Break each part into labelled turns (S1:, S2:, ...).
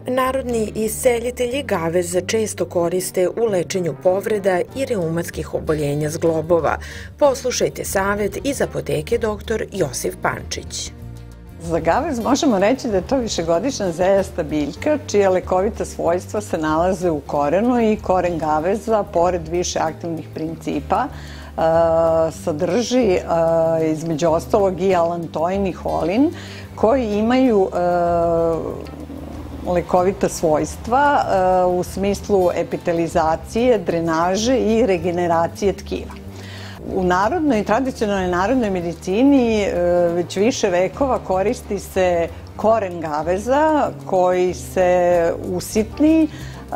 S1: Narodni isceljitelji gaveza često koriste u lečenju povreda i reumatskih oboljenja zglobova. Poslušajte savjet iz apoteke dr. Josif Pančić.
S2: Za gavez možemo reći da je to višegodišnja zejasta biljka čija lekovita svojstva se nalaze u korenu i koren gaveza, pored više aktivnih principa, sadrži između ostalog i alantoin i holin koji imaju lekovita svojstva u smislu epitelizacije, drenaže i regeneracije tkiva. U tradicionalnoj narodnoj medicini već više vekova koristi se koren gaveza koji se usitni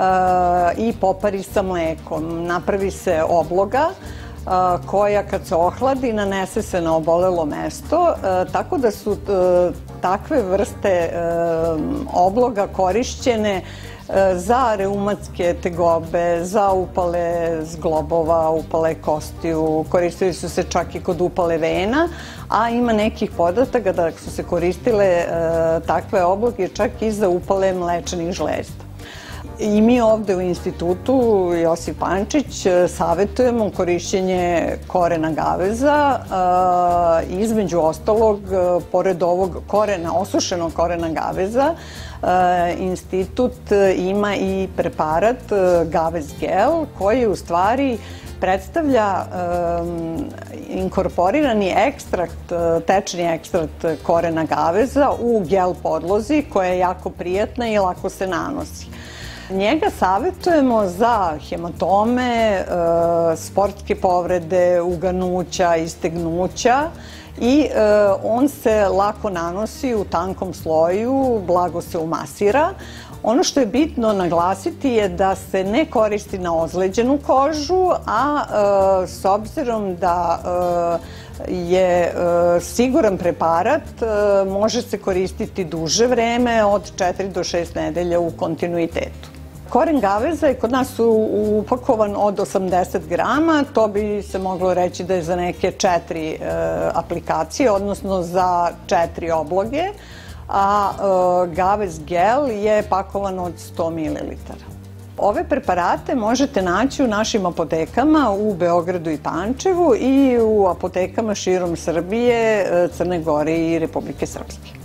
S2: i popari sa mlekom. Napravi se obloga koja kad se ohladi nanese se na obolelo mesto, tako da su takve vrste obloga korišćene za reumatske tegobe, za upale zglobova, upale kostiju, koristili su se čak i kod upale vena, a ima nekih podataka da su se koristile takve obloge čak i za upale mlečanih žlezda. I mi ovde u institutu Josif Pančić savetujemo korišćenje korena gaveza. Između ostalog, pored ovog osušenog korena gaveza, institut ima i preparat Gavez gel koji u stvari predstavlja inkorporirani ekstrakt, tečni ekstrakt korena gaveza u gel podlozi koja je jako prijatna i lako se nanosi. Njega savetujemo za hematome, sportske povrede, uganuća, istegnuća i on se lako nanosi u tankom sloju, blago se umasira. Ono što je bitno naglasiti je da se ne koristi na ozleđenu kožu, a s obzirom da je siguran preparat, može se koristiti duže vreme, od 4 do 6 nedelja u kontinuitetu. Koren gaveza je kod nas upakovan od 80 grama, to bi se moglo reći da je za neke 4 aplikacije, odnosno za 4 obloge, a Gavez gel je pakovan od 100 ml. Ove preparate možete naći u našim apotekama u Beogradu i Pančevu i u apotekama širom Srbije, Crne Gore i Republike Srpske.